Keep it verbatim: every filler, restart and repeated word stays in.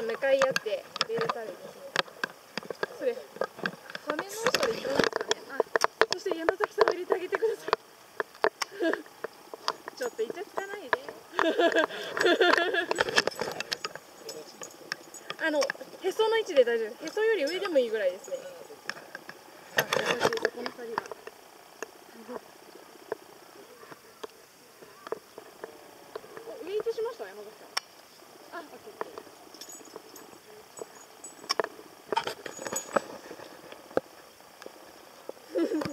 向かい合って入れれたらいいですね。それ羽のそれいかがですかね。あ、そして山崎さんも入れてあげてください。ちょっとイチャつかないで。あのへその位置で大丈夫。へそより上でもいいぐらいですね。あ、優しい。そこの針が。お、上位置しました山崎さん。あ、オッケー。